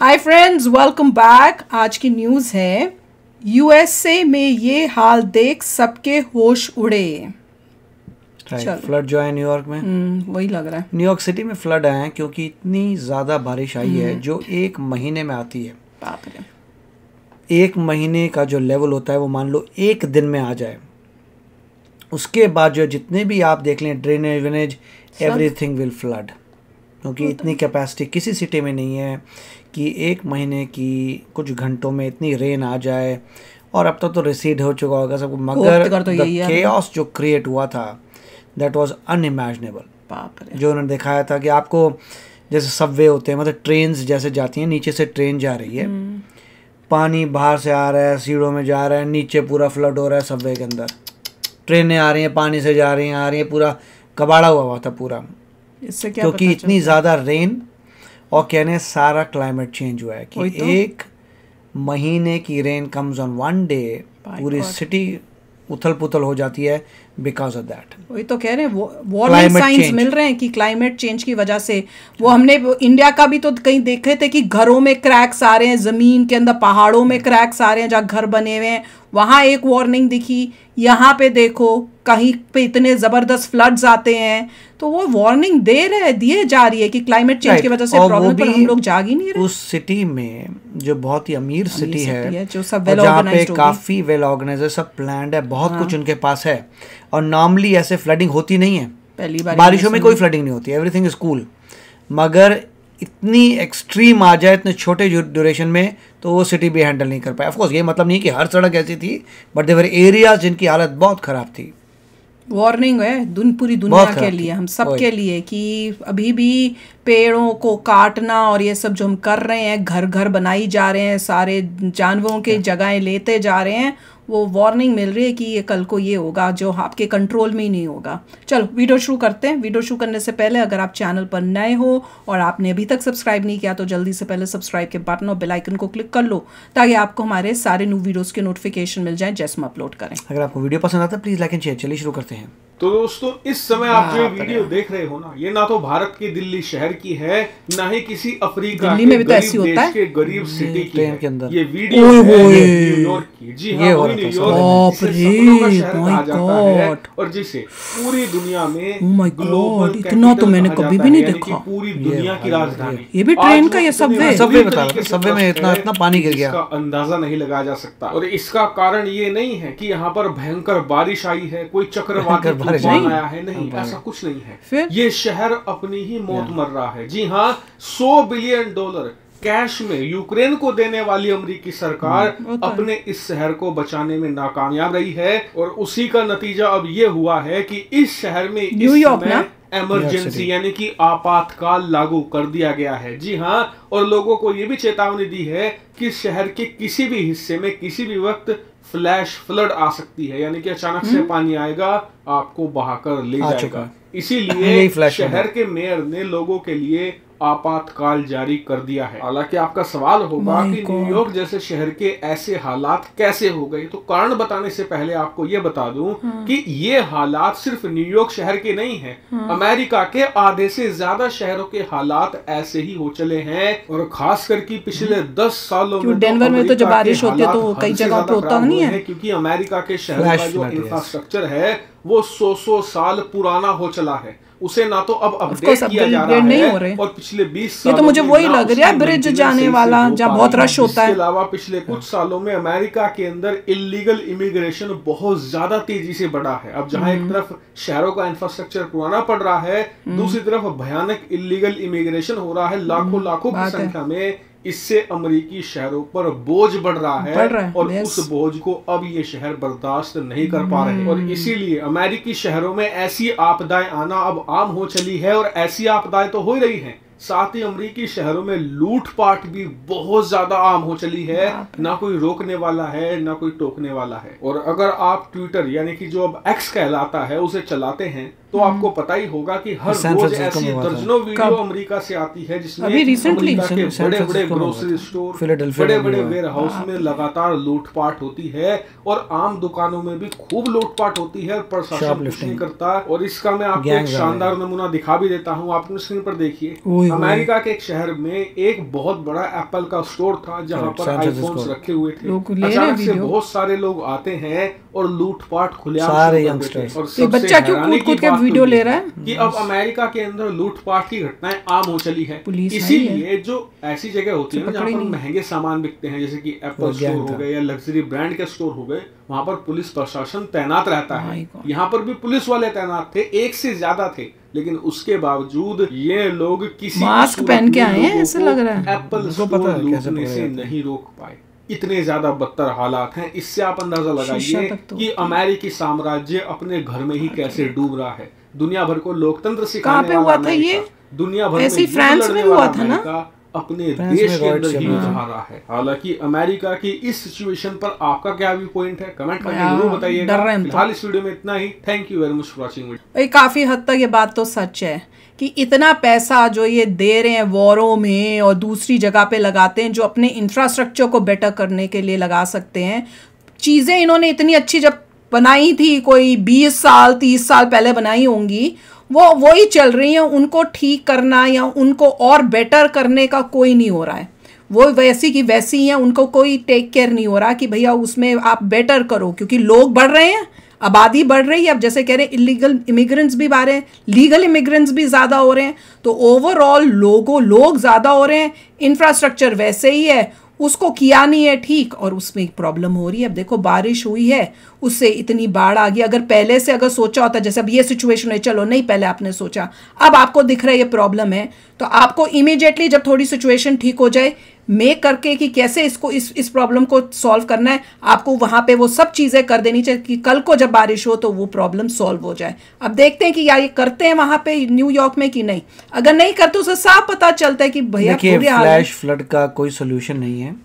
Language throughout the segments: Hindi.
Hi friends, welcome back. आज की न्यूज़ है यूएसए में ये हाल देख सबके होश उड़े। फ्लड जो है न्यूयॉर्क में, वही लग रहा है। न्यूयॉर्क सिटी में फ्लड आए हैं क्योंकि इतनी ज़्यादा बारिश आई है जो एक महीने में आती है। बाप रे। एक महीने का जो लेवल होता है वो मान लो एक दिन में आ जाए, उसके बाद जो जितने भी आप देख लें ड्रेनेज वेनेज एवरीथिंग विल फ्लड, क्योंकि इतनी कैपेसिटी किसी सिटी में नहीं है कि एक महीने की कुछ घंटों में इतनी रेन आ जाए। और अब तक तो रिसीड हो चुका होगा सबको, मगर द केओस जो क्रिएट हुआ था दैट वाज अनइमेजिनेबल। जो उन्होंने दिखाया था कि आपको जैसे सबवे होते हैं, मतलब ट्रेन्स जैसे जाती हैं, नीचे से ट्रेन जा रही है, पानी बाहर से आ रहा है, सीढ़ों में जा रहा है, नीचे पूरा फ्लड हो रहा है सबवे के अंदर, ट्रेनें आ रही हैं पानी से जा रही हैं, आ रही हैं, पूरा कबाड़ा हुआ था पूरा। इससे क्या क्योंकि इतनी ज़्यादा रेन और कहने सारा क्लाइमेट चेंज हुआ है कि तो? एक महीने की rain comes on one day, पूरी सिटी उथल पुथल हो जाती है बिकॉज ऑफ दैट। वही तो कह रहे हैं, वार्निंग साइंस मिल रहे हैं कि क्लाइमेट चेंज की वजह से। वो हमने इंडिया का भी तो कहीं देखे थे कि घरों में क्रैक्स आ रहे हैं, जमीन के अंदर पहाड़ों में क्रैक्स आ रहे हैं जहाँ घर बने हुए हैं, वहाँ एक वार्निंग दिखी। यहाँ पे देखो कहीं पे इतने ज़बरदस्त फ्लड्स आते हैं, तो वो वार्निंग दिए जा रही है कि क्लाइमेट चेंज की वजह से प्रॉब्लम, पर हम लोग जाग ही नहीं रहे। उस सिटी में जो बहुत ही अमीर सिटी है, जो सब वेल जहाँ पे काफ़ी वेल ऑर्गेनाइज, सब प्लान्ड है, बहुत कुछ उनके पास है। और नॉर्मली ऐसे फ्लडिंग होती नहीं है, पहली बार बारिशों में कोई फ्लडिंग नहीं होती, एवरीथिंग इज कूल। मगर इतनी एक्सट्रीम आ जाए इतने छोटे ड्यूरेशन में, तो वो सिटी भी हैंडल नहीं कर पाया। ऑफ कोर्स ये मतलब नहीं कि हर सड़क ऐसी थी, बट देयर वर एरियाज जिनकी हालत बहुत ख़राब थी। वार्निंग है पूरी दुनिया के लिए, हम सब के लिए, कि अभी भी पेड़ों को काटना और ये सब जो हम कर रहे हैं, घर घर बनाई जा रहे हैं, सारे जानवरों के जगहें लेते जा रहे हैं, वो वार्निंग मिल रही है कि ये कल को ये होगा जो आपके कंट्रोल में ही नहीं होगा। चलो वीडियो शुरू करते हैं। वीडियो शुरू करने से पहले अगर आप चैनल पर नए हो और आपने अभी तक सब्सक्राइब नहीं किया तो जल्दी से पहले सब्सक्राइब के बटन और बेल आइकन को क्लिक कर लो, ताकि आपको हमारे सारे न्यू वीडियोस के नोटिफिकेशन मिल जाए जैसे हम अपलोड करें। अगर आपको वीडियो पसंद आता है प्लीज लाइक एंड शेयर। चलिए शुरू करते हैं। तो दोस्तों, इस समय आप जो वीडियो देख रहे हो ना, ये ना तो भारत के दिल्ली शहर की है, ना ही किसी अफ्रीका के गरीब देश के गरीब सिटी की है। ये वीडियो है न्यूयॉर्क की। जी हाँ, वही न्यूयॉर्क जिसे सपनों का शहर कहा जाता है और जिसे पूरी दुनिया में ग्लोबल इतना तो मैंने कभी भी नहीं देखा, पूरी दुनिया की राजधानी। ये भी ट्रेन का, ये सबवे बता रहा, सबवे में इतना पानी गिर गया, इसका अंदाजा नहीं लगाया जा सकता। और इसका कारण ये नहीं है कि यहाँ पर भयंकर बारिश आई है, कोई चक्रवाती तूफान आया है, नहीं, ऐसा कुछ नहीं है। ये शहर अपनी ही मौत मर रहा है। जी हाँ, $100 बिलियन कैश में यूक्रेन को देने वाली अमेरिकी सरकार अपने इस शहर को बचाने में नाकामयाब रही है। और उसी का नतीजा अब ये हुआ है कि इस शहर में इमरजेंसी यानी कि आपातकाल लागू कर दिया गया है। जी हाँ, और लोगों को ये भी चेतावनी दी है कि शहर के किसी भी हिस्से में किसी भी वक्त फ्लैश फ्लड आ सकती है, यानी कि अचानक से पानी आएगा, आपको बहाकर ले जाएगा। इसीलिए शहर के मेयर ने लोगों के लिए आपातकाल जारी कर दिया है। हालांकि आपका सवाल होगा कि न्यूयॉर्क जैसे शहर के ऐसे हालात कैसे हो गए, तो कारण बताने से पहले आपको ये बता दूं कि ये हालात सिर्फ न्यूयॉर्क शहर के नहीं हैं। अमेरिका के आधे से ज्यादा शहरों के हालात ऐसे ही हो चले हैं। और खास करके पिछले 10 सालों में डेनवर में तो जब बारिश होती है तो कई जगह पे होता नहीं है, क्योंकि अमेरिका के शहरों का जो इंफ्रास्ट्रक्चर है वो 100 साल पुराना हो चला है। उसे ना तो अब अपडेट किया जा रहा है, और पिछले 20 सालों ये तो मुझे वही लग रहा है ब्रिज जाने वाला जहाँ बहुत रश होता है। इसके अलावा पिछले कुछ सालों में अमेरिका के अंदर इलीगल इमिग्रेशन बहुत ज्यादा तेजी से बढ़ा है। अब जहाँ एक तरफ शहरों का इंफ्रास्ट्रक्चर पुराना पड़ रहा है, दूसरी तरफ भयानक इलीगल इमिग्रेशन हो रहा है लाखों की संख्या में। इससे अमेरिकी शहरों पर बोझ बढ़ रहा है और उस बोझ को अब ये शहर बर्दाश्त नहीं कर पा रहे। और इसीलिए अमेरिकी शहरों में ऐसी आपदाएं आना अब आम हो चली है, और ऐसी आपदाएं तो हो रही हैं, साथ ही अमेरिकी शहरों में लूटपाट भी बहुत ज्यादा आम हो चली है। ना कोई रोकने वाला है, ना कोई टोकने वाला है। और अगर आप ट्विटर यानी कि जो अब एक्स कहलाता है उसे चलाते हैं, तो आपको पता ही होगा कि हर रोज ऐसी दर्जनों वीडियो अमेरिका से आती है जिसमें अमेरिका के बड़े बड़े ग्रोसरी स्टोर, बड़े बड़े वेयर हाउस में लगातार लूटपाट होती है और आम दुकानों में भी खूब लूटपाट होती है, प्रशासन कुछ नहीं करता। और इसका मैं आपको एक शानदार नमूना दिखा भी देता हूँ, आप स्क्रीन पर देखिए। अमेरिका के एक शहर में एक बहुत बड़ा एप्पल का स्टोर था जहाँ पर आईफोन्स रखे हुए थे। अचानक से बहुत सारे लोग आते हैं और लूटपाट खुलेआम और बच्चा क्यों कूद के वीडियो ले रहा है कि अब अमेरिका के अंदर लूटपाट की घटनाएं आम हो चली है। इसीलिए जो ऐसी जगह होती है जहाँ पर महंगे सामान बिकते हैं, जैसे कि एप्पल स्टोर हो गए या लग्जरी ब्रांड के स्टोर हो गए, वहां पर पुलिस प्रशासन तैनात रहता है। यहाँ पर भी पुलिस वाले तैनात थे, एक से ज्यादा थे, लेकिन उसके बावजूद ये लोग किसी मास्क पहन के आए हैं, ऐसा लग रहा है एप्पल स्टोर लूटने से नहीं रोक पाए। इतने ज्यादा बदतर हालात हैं। इससे आप अंदाजा लगाइए कि अमेरिकी साम्राज्य अपने घर में ही कैसे डूब रहा है। दुनिया भर को लोकतंत्र सिखाने वाला था ये, दुनिया भर में फ्रांस में हुआ था ना, अपने देश के अंदर ही उठा रहा है। हालांकि अमेरिका की इस सिचुएशन पर आपका क्या व्यू पॉइंट है, कमेंट करके जरूर बताइएगा। फिलहाल इस वीडियो में इतना ही। Thank you very much for watching. काफी हद तक ये बात तो सच है कि इतना पैसा जो ये दे रहे हैं वॉरों में और दूसरी जगह पे लगाते हैं जो अपने इंफ्रास्ट्रक्चर को बेटर करने के लिए लगा सकते हैं। चीज़ें इन्होंने इतनी अच्छी जब बनाई थी, कोई 20 साल 30 साल पहले बनाई होंगी, वो ही चल रही हैं। उनको ठीक करना या उनको और बेटर करने का कोई नहीं हो रहा है। वो वैसी की वैसी हैं, उनको कोई टेक केयर नहीं हो रहा कि भैया उसमें आप बेटर करो, क्योंकि लोग बढ़ रहे हैं, आबादी बढ़ रही है। अब जैसे कह रहे हैं इलीगल इमिग्रेंट्स भी बढ़ रहे हैं, लीगल इमिग्रेंट्स भी ज़्यादा हो रहे हैं, तो ओवरऑल लोग ज़्यादा हो रहे हैं। इंफ्रास्ट्रक्चर वैसे ही है, उसको किया नहीं है ठीक, और उसमें एक प्रॉब्लम हो रही है। अब देखो बारिश हुई है, उससे इतनी बाढ़ आ गई। अगर पहले से अगर सोचा होता, जैसे अब ये सिचुएशन है, चलो नहीं पहले आपने सोचा, अब आपको दिख रहा है ये प्रॉब्लम है, तो आपको इमीडिएटली जब थोड़ी सिचुएशन ठीक हो जाए, मेक करके कि कैसे इसको इस प्रॉब्लम को सॉल्व करना है, आपको वहाँ पे वो सब चीज़ें कर देनी चाहिए कि कल को जब बारिश हो तो वो प्रॉब्लम सॉल्व हो जाए। अब देखते हैं कि यार ये करते हैं वहाँ पे न्यूयॉर्क में कि नहीं। अगर नहीं करते उसे साफ पता चलता है कि भैया फ्लैश फ्लड का कोई सोल्यूशन नहीं है।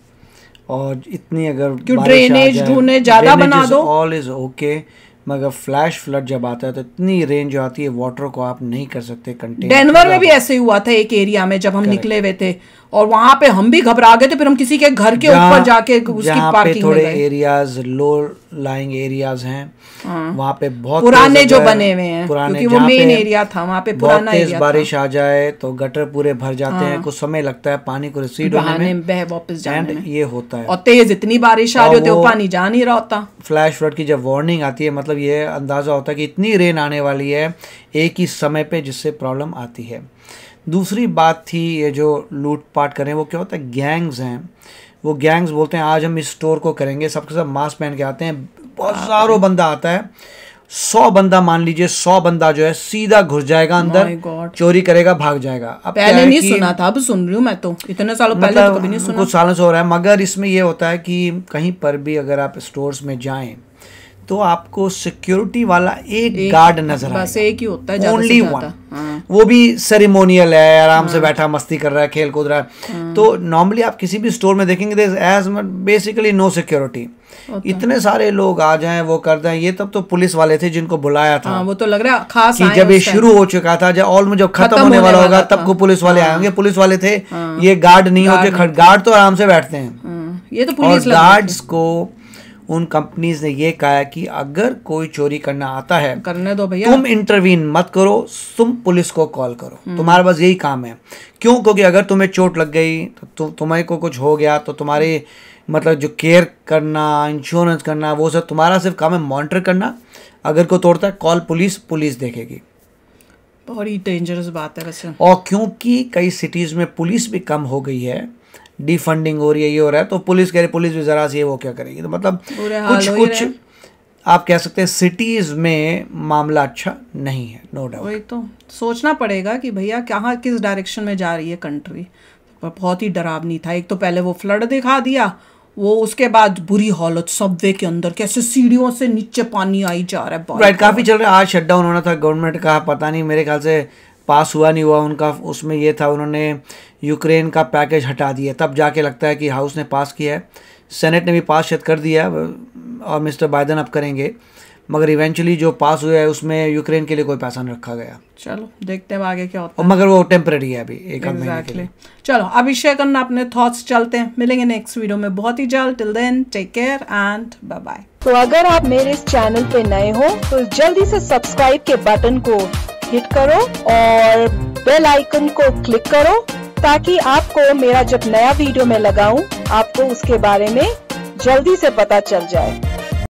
और इतनी अगर ड्रेनेज ढूंढने ज़्यादा बना दो, ऑल इज ओके, मगर फ्लैश फ्लड जब आता है तो इतनी रेंज जो आती है वाटर को आप नहीं कर सकते कंटेन। डेनवर में भी ऐसे ही हुआ था एक एरिया में, जब हम निकले हुए थे और वहां पे हम भी घबरा गए थे, फिर हम किसी के घर के ऊपर जाके उसकी पार्किंग थोड़े एरियाज लो लाइंग एरियाज हैं, वहाँ पे बहुत पुराने जो बने हुए हैं, क्योंकि वो मेन एरिया था, वहाँ पे पुराना एरिया था। बारिश आ जाए तो गटर पूरे भर जाते हैं, कुछ समय लगता है पानी को रिसीड होने में, बह वापस जाने में, ये होता है। और तेज इतनी बारिश आ रही होती है, वो पानी जा नहीं रहा होता। फ्लैश फ्लड की जब वार्निंग आती है, मतलब ये अंदाजा होता है कि इतनी रेन आने वाली है एक ही समय पे, जिससे प्रॉब्लम आती है। दूसरी बात थी ये जो लूटपाट करें, वो क्या होता है, गैंग्स हैं, वो गैंग्स बोलते हैं आज हम इस स्टोर को करेंगे, सबके सब मास्क पहन के आते हैं, बहुत सारों बंदा आता है, 100 बंदा मान लीजिए, 100 बंदा जो है सीधा घुस जाएगा अंदर, चोरी करेगा, भाग जाएगा। अब पहले नहीं सुना था, अब सुन रही हूँ मैं तो, इतने सालों पहले तो कभी नहीं सुना। कुछ सालों से हो रहा है, मगर इसमें ये होता है कि कहीं पर भी अगर आप स्टोर्स में जाएं तो आपको सिक्योरिटी वाला एक गार्ड नजर आएगा, बस एक ही होता है, ओनली वन, वो भी सेरेमोनियल है, आराम से बैठा मस्ती कर रहा है, खेल कूद रहा है। तो नॉर्मली आप किसी भी स्टोर में देखेंगे एज बेसिकली नो सिक्योरिटी, इतने सारे लोग आ जाएं वो कर दें। ये तब तो पुलिस वाले थे जिनको बुलाया था, वो तो लग रहा है खास कि जब ये शुरू हो चुका था, जब ऑलमोस्ट जब खत्म होने वाला होगा तब को पुलिस वाले आएंगे, पुलिस वाले थे, ये गार्ड नहीं होते, गार्ड तो आराम से बैठते हैं। ये तो पुलिस गार्ड्स को उन कंपनीज ने ये कहा कि अगर कोई चोरी करना आता है, करने दो भैया, तुम इंटरवीन मत करो, तुम पुलिस को कॉल करो, तुम्हारे पास यही काम है। क्यों? क्योंकि अगर तुम्हें चोट लग गई तो तुम्हारे को कुछ हो गया तो तुम्हारे मतलब जो केयर करना, इंश्योरेंस करना, वो सब तुम्हारा सिर्फ काम है, मॉनिटर करना। अगर कोई तोड़ता है कॉल पुलिस देखेगी। बड़ी डेंजरस बात है वैसे। और क्योंकि कई सिटीज़ में पुलिस भी कम हो गई है, डिफंडिंग हो रही है, ये हो रहा है, तो पुलिस कह रही, पुलिस भी जरा सी वो क्या करेगी, तो मतलब कुछ आप कह सकते हैं सिटीज में मामला अच्छा नहीं है, नो डाउट। वही तो सोचना पड़ेगा कि भैया कहाँ किस डायरेक्शन में जा रही है कंट्री। बहुत ही डरावनी था। एक तो पहले वो फ्लड दिखा दिया, वो उसके बाद बुरी हालत सबवे के अंदर, कैसे सीढ़ियों से नीचे पानी आई जा रहा है। राइट, काफी चल रहा है। आज शटडाउन होना था गवर्नमेंट का, पता नहीं मेरे ख्याल से पास हुआ नहीं हुआ उनका। उसमें ये था उन्होंने यूक्रेन का पैकेज हटा दिया, तब जाके लगता है कि हाउस ने पास किया है, सेनेट ने भी पास शायद कर दिया और मिस्टर बाइडेन अब करेंगे। मगर इवेंचुअली जो पास हुआ है उसमें यूक्रेन के लिए कोई पैसा नहीं रखा गया। चलो देखते हैं आगे क्या होता है। और मगर वो टेम्परेरी है अभी एक महीने के लिए। चलो अभी शेयर करना अपने थॉट्स, चलते हैं, मिलेंगे नेक्स्ट वीडियो में बहुत ही जल्द। Till then take care and bye bye. तो अगर आप मेरे इस चैनल पे नए हो तो जल्दी से सब्सक्राइब के बटन को हिट करो और बेल आइकन को क्लिक करो ताकि आपको मेरा जब नया वीडियो मैं लगाऊं आपको उसके बारे में जल्दी से पता चल जाए।